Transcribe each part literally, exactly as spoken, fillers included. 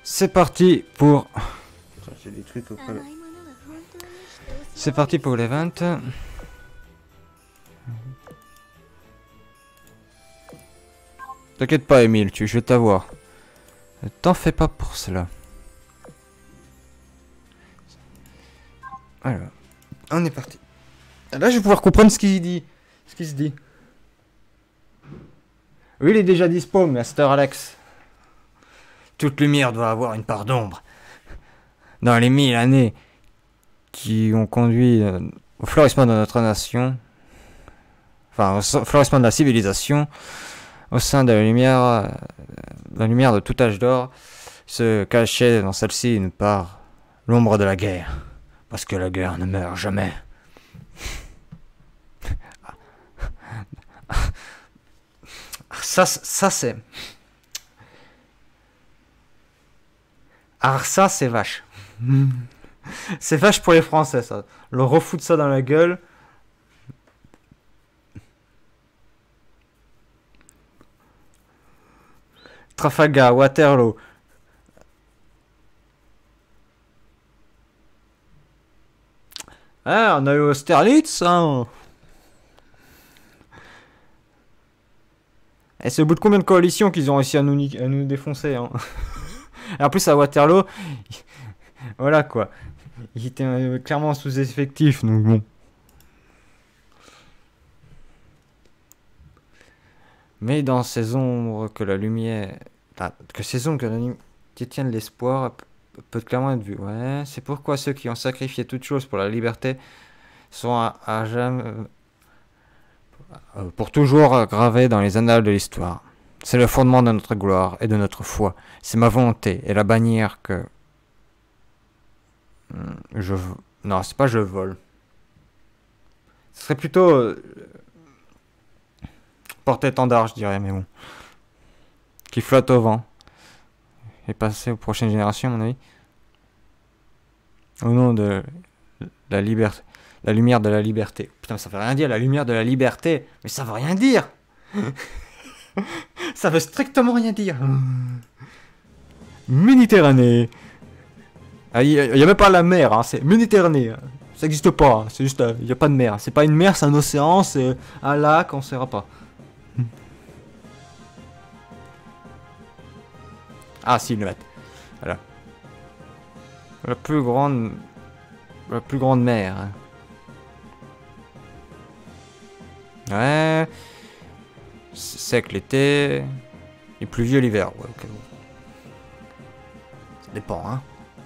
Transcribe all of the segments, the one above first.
C'est parti pour... J'ai des trucs au près. C'est parti pour l'event. T'inquiète pas, Emile, tu, je vais t'avoir. T'en fais pas pour cela. Alors, on est parti. Là, je vais pouvoir comprendre ce qu'il dit. Ce qu'il se dit. Oui, il est déjà dispo, Master Alex. Toute lumière doit avoir une part d'ombre. Dans les mille années qui ont conduit euh, au florissement de notre nation, enfin, au florissement de la civilisation, au sein de la lumière, euh, la lumière de tout âge d'or, se cachait dans celle-ci une part, l'ombre de la guerre. Parce que la guerre ne meurt jamais. Ça, ça c'est... Ah, ça, c'est vache. C'est vache pour les Français, ça. Le refoutre ça dans la gueule. Trafalgar, Waterloo. Ah, on a eu Austerlitz, hein. Et c'est au bout de combien de coalitions qu'ils ont réussi à nous, à nous défoncer, hein. Et en plus, à Waterloo, voilà quoi. Il était euh, clairement sous-effectif, donc bon. Mais dans ces ombres que la lumière... Ah, que ces ombres que la lumière détiennent l'espoir peut clairement être vu. Ouais, c'est pourquoi ceux qui ont sacrifié toute chose pour la liberté sont à, à jamais... Euh, pour toujours gravés dans les annales de l'histoire. C'est le fondement de notre gloire et de notre foi. C'est ma volonté et la bannière que... Je... Non, c'est pas je vole. Ce serait plutôt... Euh... porte-étendard, je dirais, mais bon. Qui flotte au vent. Et passer aux prochaines générations, à mon avis. Au nom de la liberté. La lumière de la liberté. Putain, ça veut rien dire, la lumière de la liberté. Mais ça veut rien dire. Ça veut strictement rien dire. Méditerranée. Il ah, n'y a, a même pas la mer, hein, c'est Méditerranée. Ça n'existe pas, hein, c'est juste, il euh, n'y a pas de mer. C'est pas une mer, c'est un océan, c'est un lac, on ne saura pas. Ah si, ils le mettent. Voilà. La plus grande... La plus grande mer. Ouais... Sec l'été... Et pluvieux l'hiver. Ouais, ok. Ça dépend, hein.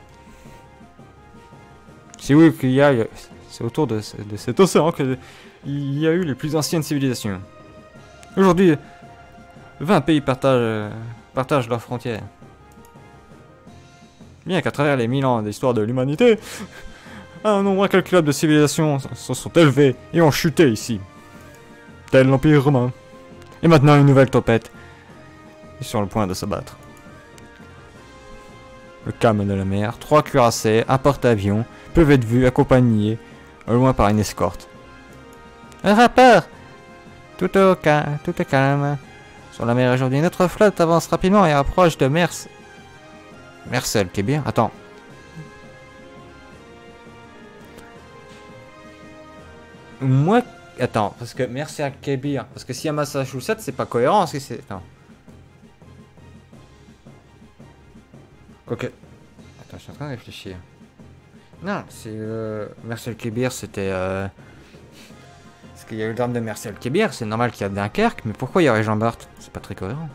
Si oui, qu'il y a... C'est autour de, de cet océan qu'il y a eu les plus anciennes civilisations. Aujourd'hui, vingt pays partagent, partagent leurs frontières. Bien qu'à travers les mille ans d'histoire de l'humanité, un nombre incalculable de civilisations se sont élevées et ont chuté ici. Tel l'Empire romain. Et maintenant une nouvelle tempête est sur le point de s'abattre. Le calme de la mer, trois cuirassés, un porte-avions, peuvent être vus accompagnés au loin par une escorte. Un rappeur! Tout au calme, tout est calme. Sur la mer aujourd'hui, notre flotte avance rapidement et approche de Mers... Mersel, qui est bien. Attends. Moi... Attends, parce que merci à Kébir. Parce que si à Massachusetts, c'est pas cohérent. Si c'est. Attends. Quoique. Attends, je suis en train de réfléchir. Non, c'est. Euh... Marcel Kébir, c'était. Euh... Parce qu'il y a eu le drame de Marcel Kébir, c'est normal qu'il y a Dunkerque, mais pourquoi il y aurait Jean Bart? C'est pas très cohérent.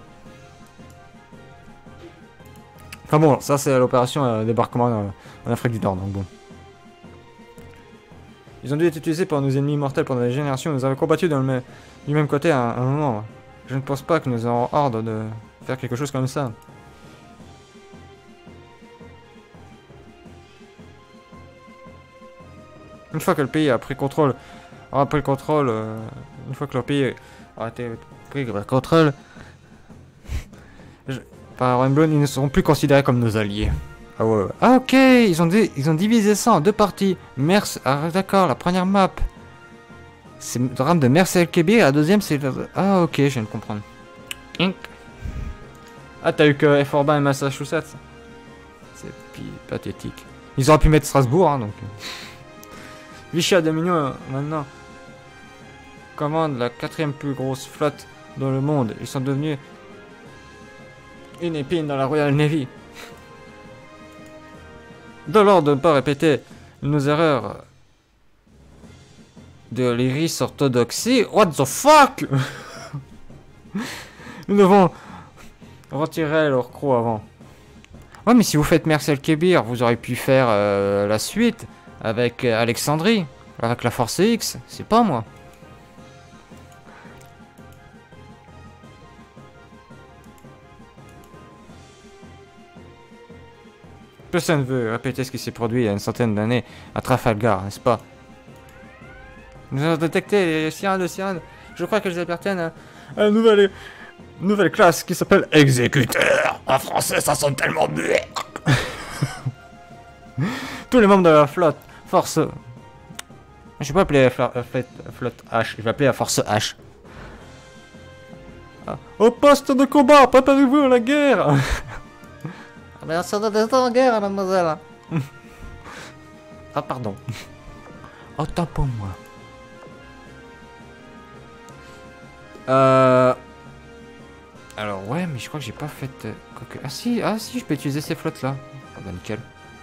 Enfin bon, ça c'est l'opération euh, débarquement euh, en Afrique du Nord, donc bon. Ils ont dû être utilisés par nos ennemis mortels pendant des générations. Nous avons combattu dans le même, du même côté à un, à un moment. Je ne pense pas que nous aurons ordre de faire quelque chose comme ça. Une fois que le pays a pris contrôle, aura pris le contrôle, euh, une fois que le pays aura été pris le contrôle, je, par Wembley, ils ne seront plus considérés comme nos alliés. Ah ouais, ouais. Ah ok, ils ont, ils ont divisé ça en deux parties. Mers, ah d'accord, la première map, c'est le drame de Mers el Kébir, la deuxième c'est... Ah ok, je viens de comprendre. Inc. Ah, t'as eu que Fort Bain et Massachusetts. C'est pathétique. Ils auraient pu mettre Strasbourg, hein, donc. Vichy à Dominion, euh, maintenant, commande la quatrième plus grosse flotte dans le monde. Ils sont devenus une épine dans la Royal Navy. De l'ordre de ne pas répéter nos erreurs de l'iris orthodoxie. What the fuck? Nous devons retirer leur croc avant. Ouais, mais si vous faites Mercel Kébir, vous aurez pu faire euh, la suite avec euh, Alexandrie, avec la Force X. C'est pas moi. Personne ne veut répéter ce qui s'est produit il y a une centaine d'années à Trafalgar, n'est-ce pas? Nous avons détecté les sirènes de sirènes. Je crois qu'elles appartiennent à, à une nouvelle, une nouvelle classe qui s'appelle exécuteur. En français, ça sonne tellement muet. Tous les membres de la flotte, force... Je vais pas appeler la flo- la flotte, la flotte H, je vais appeler la force H. Ah. Au poste de combat, préparez-vous à la guerre. Mais ça doit être en guerre, mademoiselle. Ah, pardon. Autant pour moi. Euh... Alors, ouais, mais je crois que j'ai pas fait... Euh... Quoique... Ah si, ah si, je peux utiliser ces flottes-là. Ah bah, nickel.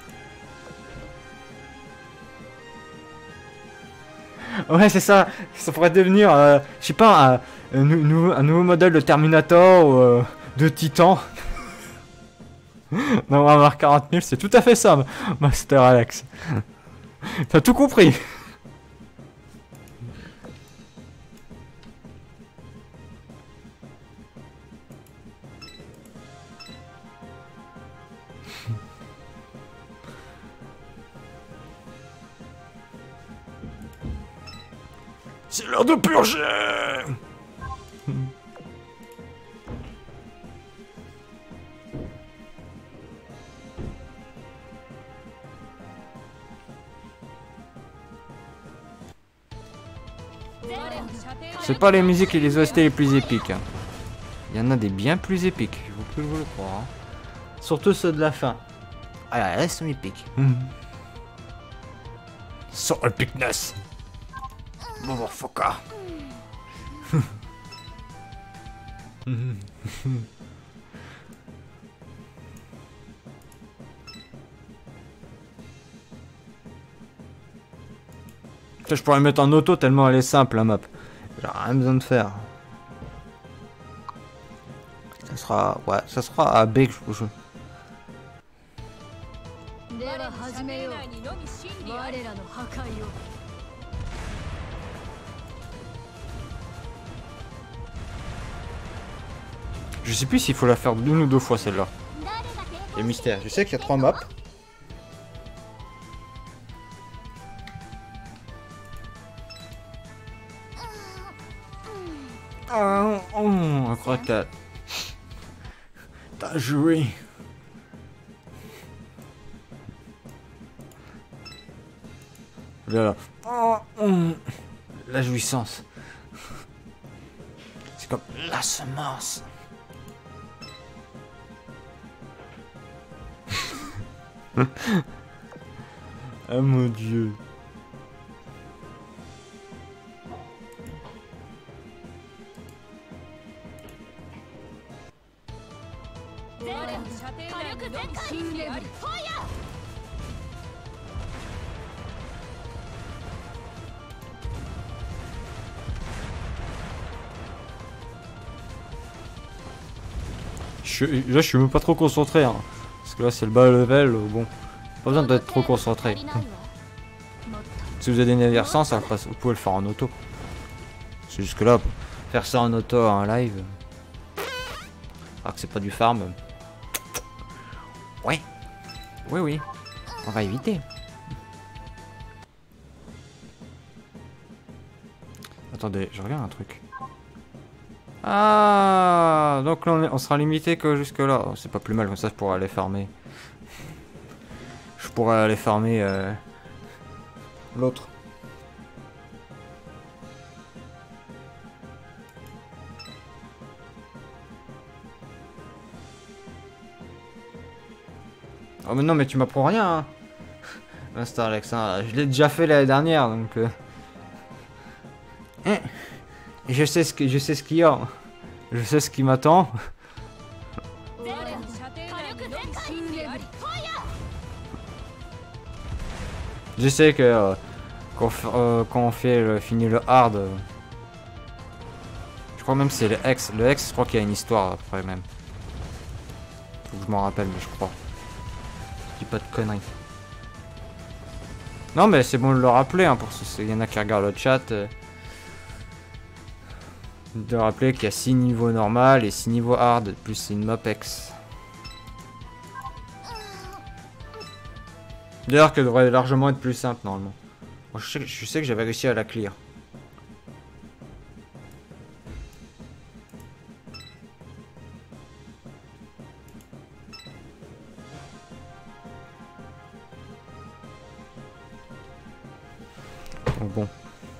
Ouais, c'est ça. Ça pourrait devenir, euh, je sais pas, un, un, nou un nouveau modèle de Terminator ou euh, de Titan. Non, Warhammer quarante mille, c'est tout à fait ça, Master Alex. T'as tout compris. C'est l'heure de purger. C'est pas les musiques et les O S T les plus épiques. Hein. Il y en a des bien plus épiques, vous pouvez vous le croire. Hein. Surtout ceux de la fin. Ah là, elles sont épiques. Mmh. So epicness. Motherfucker. Je pourrais mettre en auto tellement elle est simple la map. J'ai rien besoin de faire. Ça sera... Ouais, ça sera à B que je joue. Je sais plus s'il faut la faire une ou deux fois celle-là. C'est mystère. Je sais qu'il y a trois maps. Oh, oh, je crois que t'as... T'as joué. Là, oh, oh, la jouissance. C'est comme la semence. Ah mon dieu. Je, là je suis même pas trop concentré hein. Parce que là c'est le bas level, bon. Pas besoin d'être trop concentré. Si vous avez des navires sans, ça passe, vous pouvez le faire en auto. C'est jusque là, faire ça en auto en live. Alors que c'est pas du farm. Ouais. Oui oui. On va éviter. Attendez, je regarde un truc. Ah, donc là on, est, on sera limité que jusque là. Oh, c'est pas plus mal, comme ça je pourrais aller farmer. Je pourrais aller farmer euh, l'autre. Oh mais non mais tu m'apprends rien hein. Master Alex, hein. Je l'ai déjà fait l'année dernière donc... Euh... Eh. Je sais ce que je sais ce qu'il y a. Je sais ce qui m'attend. Je sais que euh, quand, euh, quand on fait le, finit le hard, euh, je crois même c'est le X. Le X, je crois qu'il y a une histoire après même. Faut que je m'en rappelle, mais je crois. Je dis pas de conneries. Non mais c'est bon de le rappeler hein, pour ceux il y en a qui regardent le chat. Euh, de rappeler qu'il y a six niveaux normal et six niveaux hard, plus c'est une map X. D'ailleurs qu'elle devrait largement être plus simple normalement. Moi, je, sais, je sais que j'avais réussi à la clear. Donc bon.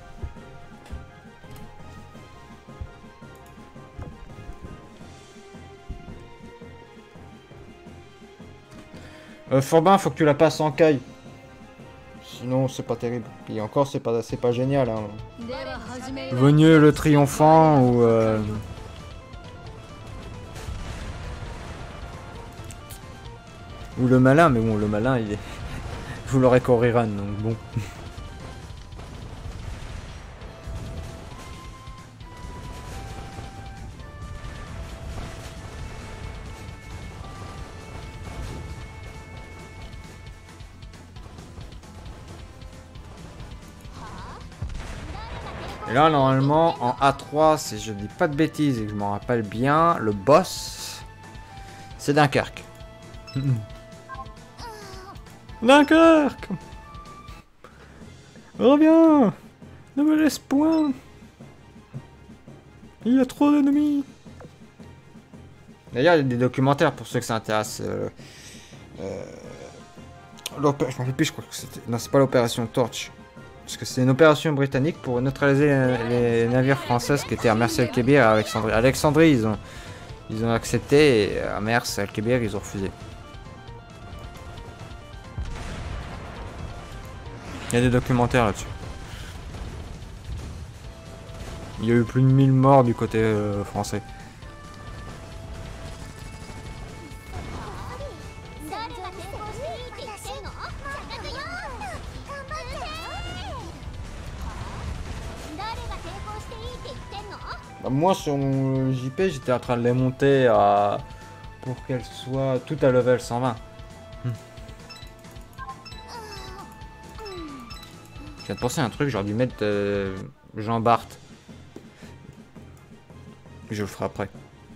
Euh, Forbin, faut que tu la passes en caille. Sinon, c'est pas terrible. Et encore, c'est pas, c'est pas génial. Hein. Venu le triomphant ou... Euh... Ou le malin, mais bon, le malin, il est... Vous l'aurez qu'au rerun, donc bon. Et là, normalement, en A trois, si je dis pas de bêtises et que je m'en rappelle bien, le boss, c'est Dunkerque. Dunkerque! Reviens! Ne me laisse point! Il y a trop d'ennemis! D'ailleurs, il y a des documentaires pour ceux que ça intéresse. Euh, euh, je m'en rappelle plus, je crois que c'était... Non, c'est pas l'opération Torch. Parce que c'est une opération britannique pour neutraliser les, les navires français qui étaient à Mers el-Kébir et à Alexandrie. Alexandrie, ils ont, ils ont accepté, et à Mers el-Kébir, ils ont refusé. Il y a des documentaires là-dessus. Il y a eu plus de mille morts du côté euh, français. Bah, moi sur mon J P, j'étais en train de les monter à... pour qu'elles soient toutes à level cent vingt. Hmm. Je viens de penser à un truc, j'aurais dû mettre euh, Jean Bart. Je le ferai après.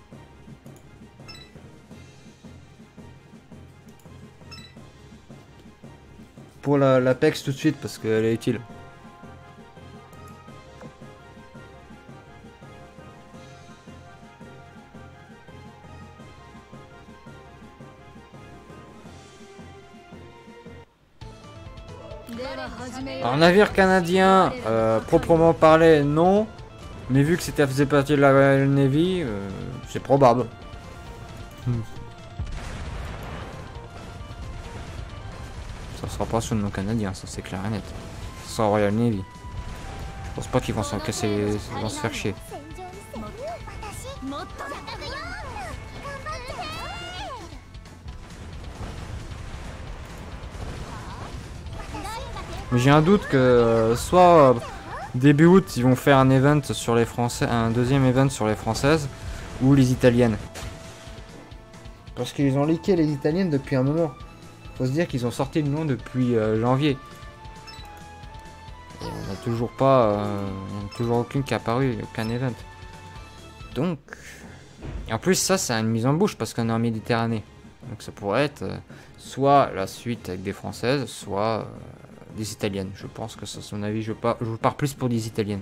Pour la, l'Apex tout de suite parce qu'elle est utile. Un navire canadien, euh, proprement parlé, non. Mais vu que c'était faisait partie de la Royal Navy, euh, c'est probable. Hmm. Ça sera pas sur le nom canadien, ça c'est clair et net. Ça sera Royal Navy. Je pense pas qu'ils vont s'en casser, ils vont se faire chier. Mais j'ai un doute que euh, soit euh, début août ils vont faire un event sur les français, un deuxième event sur les françaises ou les italiennes. Parce qu'ils ont leaké les italiennes depuis un moment. Faut se dire qu'ils ont sorti le nom depuis euh, janvier. Et on n'a toujours pas, euh, on a toujours aucune qui est apparue, aucun event. Donc, et en plus ça c'est une mise en bouche parce qu'on est en Méditerranée. Donc ça pourrait être euh, soit la suite avec des françaises, soit euh, des italiennes. Je pense que c'est son avis, je pars, je pars plus pour des italiennes.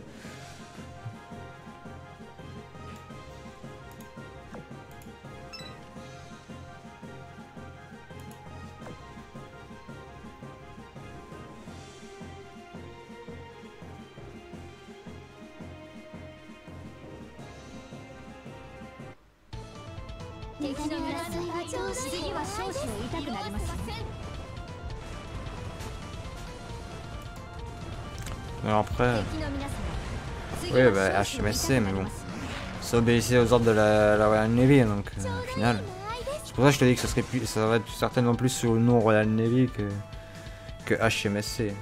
Alors après... Oui, bah H M S C, mais bon. Ça obéissait aux ordres de la, la Royal Navy, donc euh, au final... C'est pour ça que je te dis que ça, serait plus, ça va être certainement plus sur le nom Royal Navy que, que H M S C.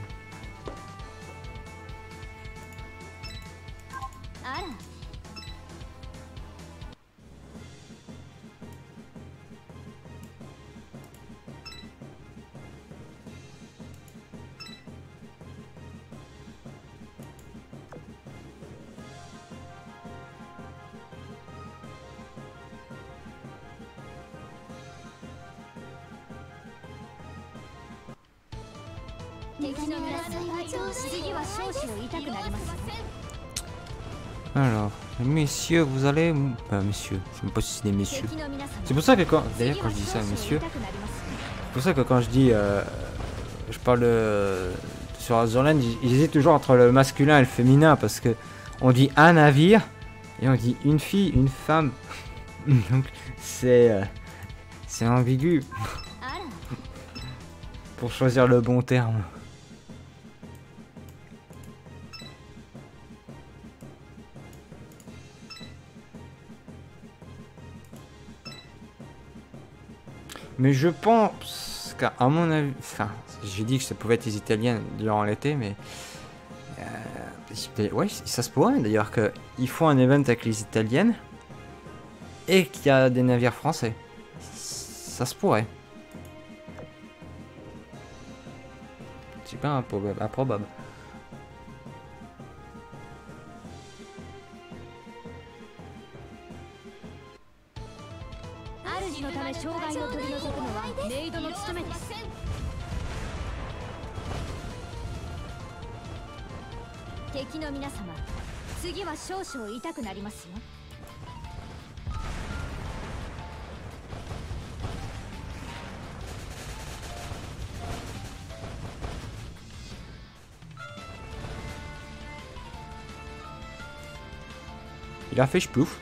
Alors, messieurs, vous allez... Bah, messieurs, je sais même pas si c'est des messieurs. C'est pour ça que quand... D'ailleurs, quand je dis ça, messieurs... C'est pour ça que quand je dis... Euh, je parle de... Sur Azurland, j'hésite toujours entre le masculin et le féminin, parce que on dit un navire, et on dit une fille, une femme. Donc, c'est... Euh, c'est ambigu. Pour choisir le bon terme. Mais je pense qu'à mon avis, enfin, j'ai dit que ça pouvait être les Italiens durant l'été, mais euh, ouais, ça se pourrait d'ailleurs qu'ils font un event avec les Italiennes et qu'il y a des navires français. Ça se pourrait. C'est pas improbable. improbable. Il a fait ch'plouf.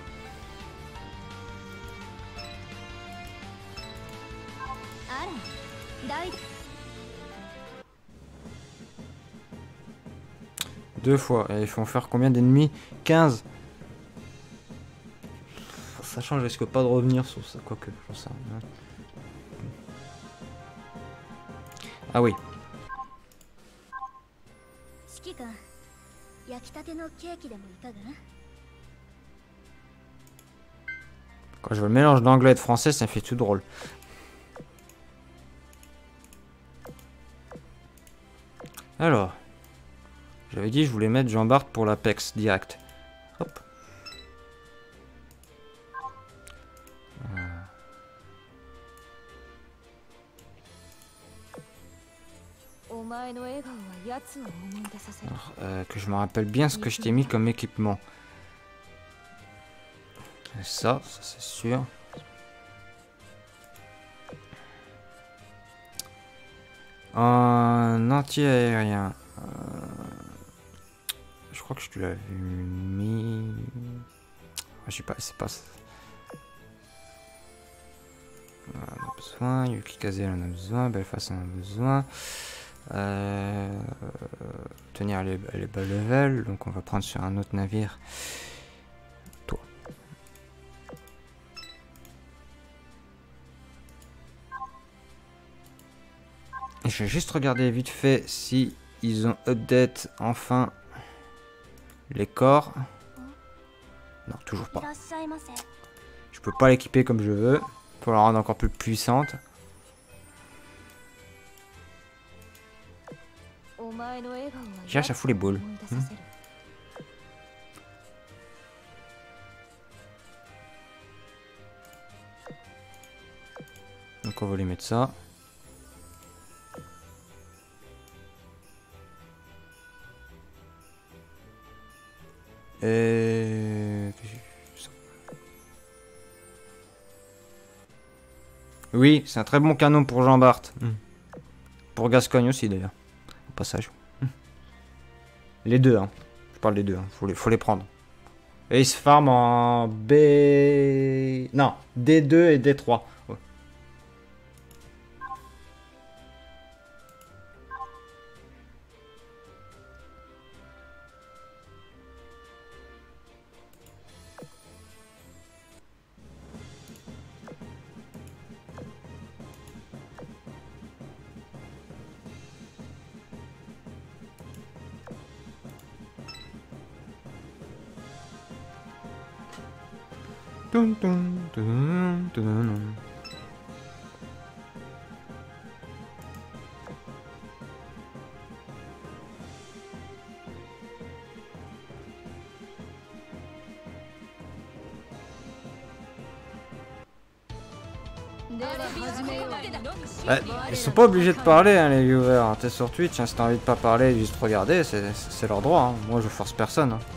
Deux fois. Et ils font faire combien d'ennemis? quinze. Sachant que je risque pas de revenir sur ça. Quoique, j'en sais rien. Ah oui. Quand je veux le mélange d'anglais et de français, ça fait tout drôle. Alors. J'avais dit je voulais mettre Jean Bart pour l'Apex direct. Hop. Alors, euh, que je me rappelle bien ce que je t'ai mis comme équipement. Ça, ça c'est sûr. Un anti-aérien. Euh, je crois que je te l'avais mis. Je sais pas, c'est pas ça. On en a besoin. Yuki Kaze en a besoin. Belfast en a besoin. Euh, tenir les, les bas level. Donc on va prendre sur un autre navire. Toi. Et je vais juste regarder vite fait si ils ont update enfin les corps. Non, toujours pas. Je peux pas l'équiper comme je veux. Pour la rendre encore plus puissante. J'ai ça fout les boules. Hmm. Donc on va les mettre ça. Et... Oui, c'est un très bon canon pour Jean Bart. Mm. Pour Gascogne aussi d'ailleurs. Au passage. Mm. Les deux, hein. Je parle des deux, hein. Faut les, faut les prendre. Et ils se farment en B... Non, D deux et D trois. Ouais. Toun, toun, toun, toun. Bah, ils sont pas obligés de parler, hein, les viewers. Hein. T'es sur Twitch, hein, si t'as envie de pas parler, juste regarder, c'est leur droit. Hein. Moi, je force personne. Hein.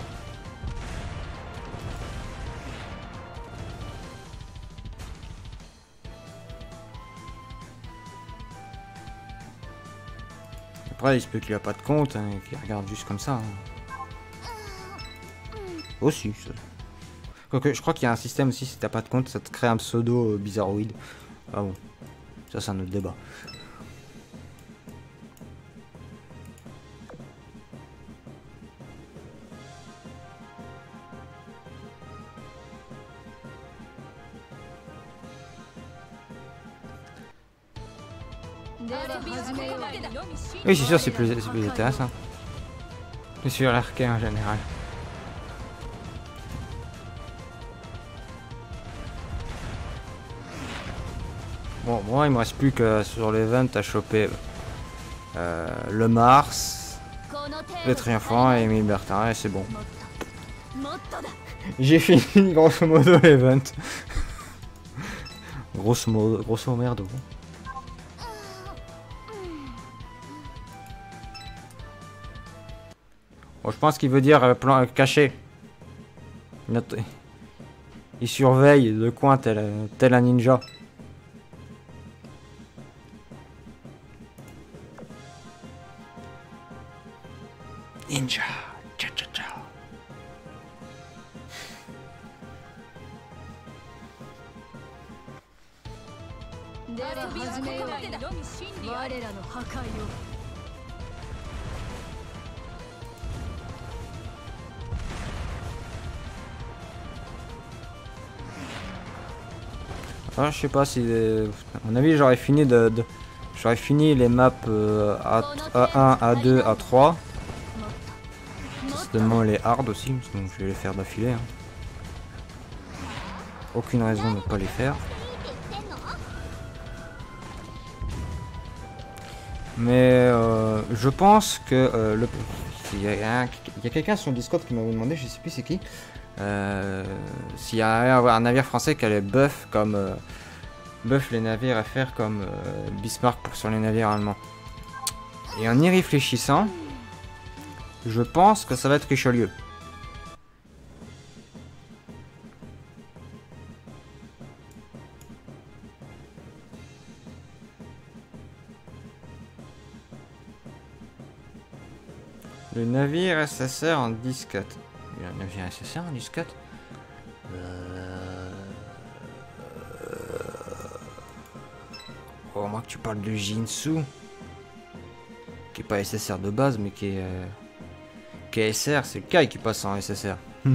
Après, il se peut qu'il a pas de compte hein, et qu'il regarde juste comme ça. Hein. Aussi. Ça. Quoique, je crois qu'il y a un système aussi, si t'as pas de compte, ça te crée un pseudo euh, bizarroïde. Ah bon. Ça, c'est un autre débat. Oui, c'est sûr, c'est plus, plus intéressant. C'est sur l'arcade en général. Bon, moi, il me reste plus que sur l'event à choper euh, le Mars, le Triomphant et Emile Bertin, et c'est bon. J'ai fini grosso modo l'event. grosso modo, grosso merdo. Bon, je pense qu'il veut dire euh, plan euh, caché. Il, il surveille de coin tel, tel un ninja. Ninja. Tcha tcha tcha. Ah, je sais pas si... Euh, à mon avis, j'aurais fini de... de j'aurais fini les maps euh, A un, A deux, A trois. Certainement les hard aussi, donc je vais les faire d'affilée. Hein. Aucune raison de ne pas les faire. Mais euh, je pense que euh, le... il y a, a quelqu'un sur Discord qui m'avait demandé, je sais plus c'est qui, euh, s'il y a un, un navire français qui allait buff comme euh, buff les navires à faire comme euh, Bismarck pour sur les navires allemands. Et en y réfléchissant, je pense que ça va être Richelieu. Le navire S S R en disquette. Il y a un navire S S R en disquette euh... Oh, moi que tu parles de Jinsu. Qui est pas S S R de base, mais qui est... Euh... Qui est S R, c'est le Kai qui passe en S S R. Hmm.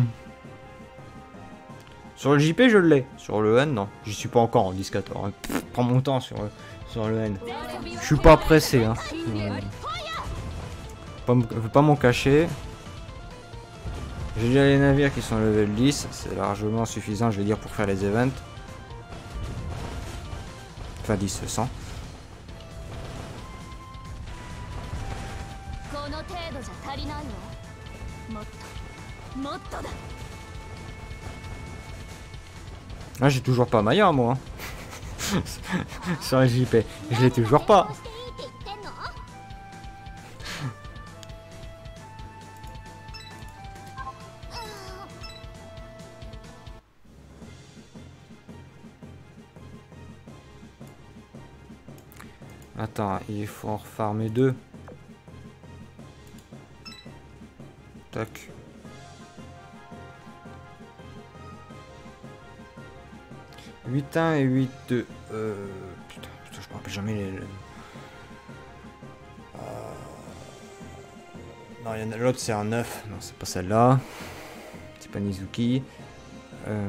Sur le J P, je l'ai. Sur le N, non. J'y suis pas encore en disquette. Alors, pff, prends mon temps sur, sur le N. Je suis pas pressé, hein. Euh... Faut pas m'en cacher. J'ai déjà les navires qui sont level dix, c'est largement suffisant, je vais dire, pour faire les events. Enfin dix, cent. Ah, j'ai toujours pas Maya, moi. Sur le J P, je l'ai toujours pas. Attends, il faut en refarmer deux. Tac. huit un et huit deux. Euh, putain, putain, je me rappelle jamais les... Euh... Non, il y en a l'autre, c'est un neuf. Non, c'est pas celle-là. C'est pas Nizuki. Euh...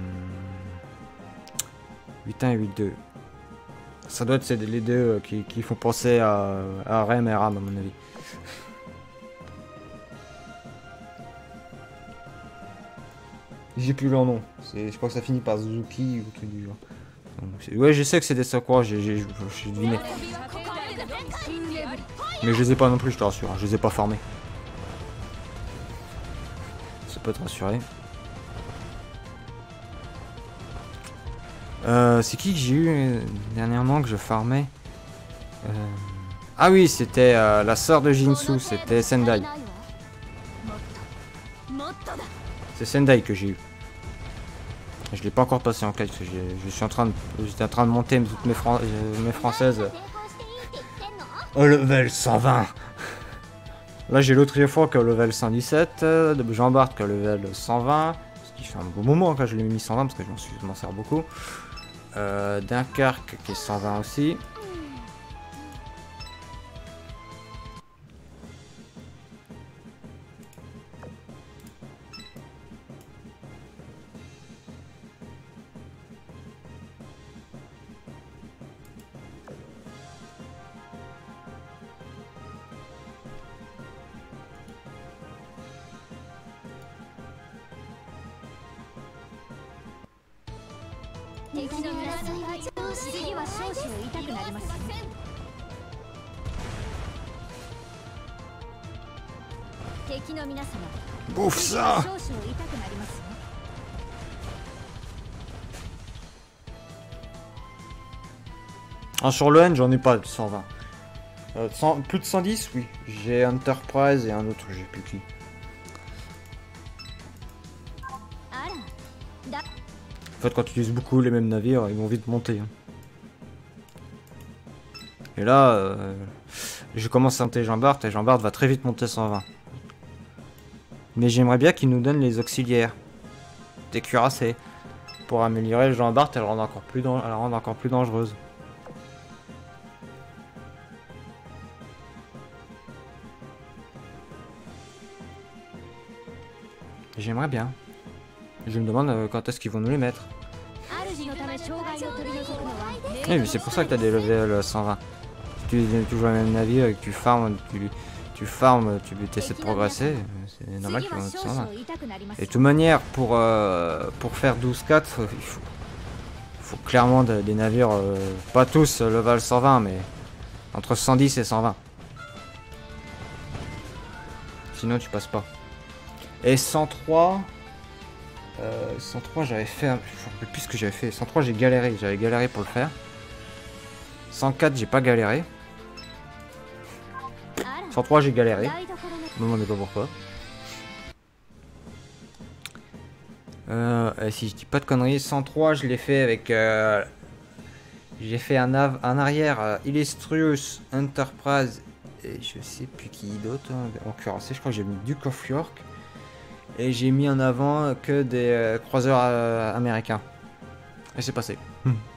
huit un et huit deux. Ça doit être les deux qui, qui font penser à, à Rem et Ram, à mon avis. J'ai plus leur nom. Je crois que ça finit par Zuki ou tout du genre. Donc, ouais, je sais que c'est des Sakura, j'ai deviné. Mais je les ai pas non plus, je te rassure. Hein, je les ai pas formés. Ça peut te rassurer. Euh, c'est qui que j'ai eu euh, dernièrement que je farmais euh... Ah oui, c'était euh, la sœur de Jinsu, c'était Sendai. C'est Sendai que j'ai eu. Je l'ai pas encore passé en quête, parce que je suis en train de, j'étais en train de monter toutes mes, fran euh, mes françaises au level cent vingt. Là j'ai l'autre fois qu'au level cent dix-sept, euh, de Jean-Bart qu'au level cent vingt, ce qui fait un bon moment quand je l'ai mis cent vingt parce que je m'en sers beaucoup. Euh, Dunkerque qui est cent vingt aussi. Bouffe ça! Ah, sur le N, j'en ai pas de cent vingt. Euh, cent, plus de cent dix, oui. J'ai Enterprise et un autre, j'ai plus qui. En fait, quand tu utilises beaucoup les mêmes navires, ils vont vite monter. Hein. Et là, euh, je commence à monter Jean-Bart et Jean-Bart va très vite monter cent vingt. Mais j'aimerais bien qu'il nous donne les auxiliaires des cuirassés pour améliorer Jean-Bart et la rendre encore plus, la rendre encore plus dangereuse. J'aimerais bien. Je me demande euh, quand est-ce qu'ils vont nous les mettre. Oui, mais c'est pour ça que tu as des levels cent vingt. Si tu es toujours le même navire et que tu farmes, tu, tu farmes, tu essaies de progresser, c'est normal qu'ils vont mettre cent vingt. Et de toute manière, pour, euh, pour faire douze quatre, il faut, il faut clairement de, des navires, euh, pas tous level cent vingt, mais entre cent dix et cent vingt. Sinon tu passes pas. Et cent trois... Euh, cent trois j'avais fait, un... je me rappelle plus ce que j'avais fait. cent trois j'ai galéré, j'avais galéré pour le faire. cent quatre j'ai pas galéré. cent trois j'ai galéré. Ne me demandez pas pourquoi. Euh, si je dis pas de conneries, cent trois je l'ai fait avec... Euh, j'ai fait un, av un arrière euh, Illustrious, Enterprise et je sais plus qui d'autre. Hein, en cuirassé, je crois que j'ai mis Duke of York. Et j'ai mis en avant que des euh, croiseurs euh, américains. Et c'est passé.